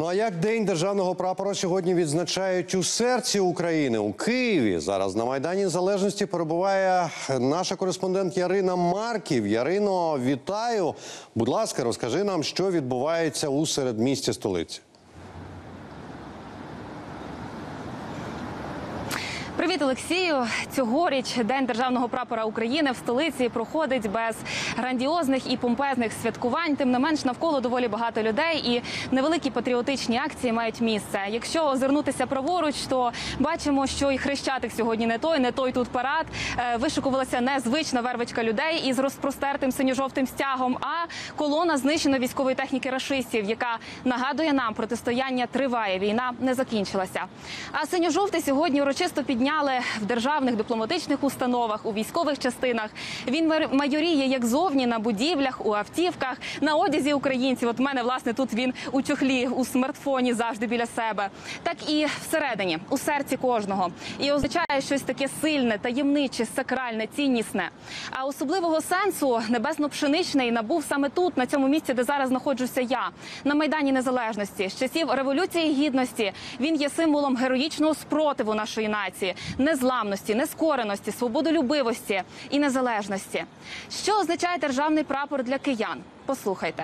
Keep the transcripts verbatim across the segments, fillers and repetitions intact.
Ну а як День державного прапора сьогодні відзначають у серці України, у Києві? Зараз на Майдані Незалежності перебуває наша кореспондент Ярина Марків. Ярино, вітаю. Будь ласка, розкажи нам, що відбувається у середмісті столиці. Привіт, Олексію! Цьогоріч День державного прапора України в столиці проходить без грандіозних і помпезних святкувань. Тим не менш, навколо доволі багато людей і невеликі патріотичні акції мають місце. Якщо озирнутися праворуч, то бачимо, що і Хрещатик сьогодні не той, не той тут парад. Вишикувалася незвична вервичка людей із розпростертим синьо-жовтим стягом, а колона знищено військової техніки рашистів, яка нагадує нам, протистояння триває, війна не закінчилася. А синьо-жовтий сьогодні урочисто підняли в державних дипломатичних установах, у військових частинах. Він майоріє як зовні на будівлях, у автівках, на одязі українців. От в мене, власне, тут він у чохлі, у смартфоні завжди біля себе. Так і всередині, у серці кожного. І означає щось таке сильне, таємниче, сакральне, ціннісне. А особливого сенсу небесно-пшеничний набув саме тут, на цьому місці, де зараз знаходжуся я, на Майдані Незалежності. З часів Революції Гідності він є символом героїчного спротиву нашої нації, незламності, нескореності, свободолюбивості і незалежності. Що означає державний прапор для киян? Послухайте.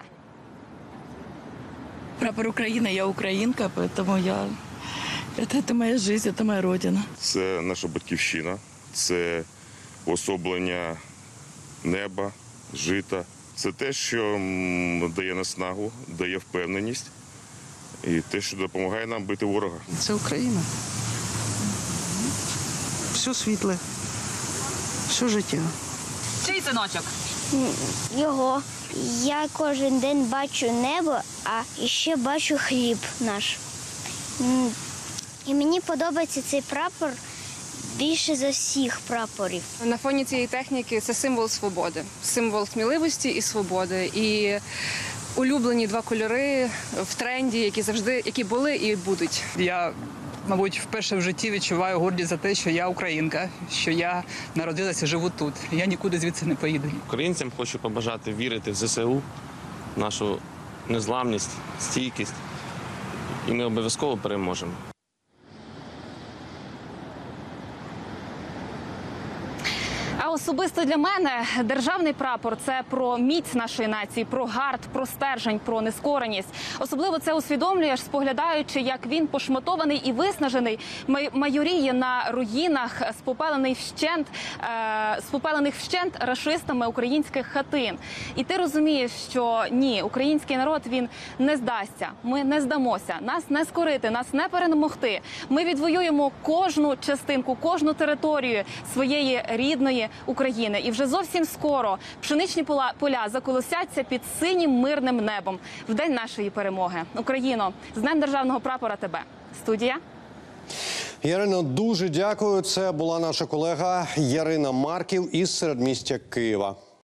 Прапор України, я українка, тому я... Це, це моя життя, це моя родина. Це наша батьківщина, це особлення неба, жита. Це те, що дає наснагу, дає впевненість і те, що допомагає нам бити ворога. Це Україна. Все світле, все життя. Чий синочок? Його. Я кожен день бачу небо, а ще бачу хліб наш. І мені подобається цей прапор більше за всіх прапорів. На фоні цієї техніки це символ свободи, символ сміливості і свободи. І улюблені два кольори в тренді, які завжди, які були і будуть. Я, мабуть, вперше в житті відчуваю гордість за те, що я українка, що я народилася, живу тут. Я нікуди звідси не поїду. Українцям хочу побажати вірити в зе се у, нашу незламність, стійкість, і ми обов'язково переможемо. А особисто для мене державний прапор – це про міць нашої нації, про гард, про стержень, про нескореність. Особливо це усвідомлюєш, споглядаючи, як він пошматований і виснажений, майоріє на руїнах, спопелений вщент, е, спопелених вщент рашистами українських хатин. І ти розумієш, що ні, український народ, він не здасться, ми не здамося, нас не скорити, нас не перемогти. Ми відвоюємо кожну частинку, кожну територію своєї рідної України. І вже зовсім скоро пшеничні поля, поля заколосяться під синім мирним небом в день нашої перемоги. Україно, з Днем державного прапора тебе. Студія. Ярино, дуже дякую. Це була наша колега Ярина Марків із середмістя Києва.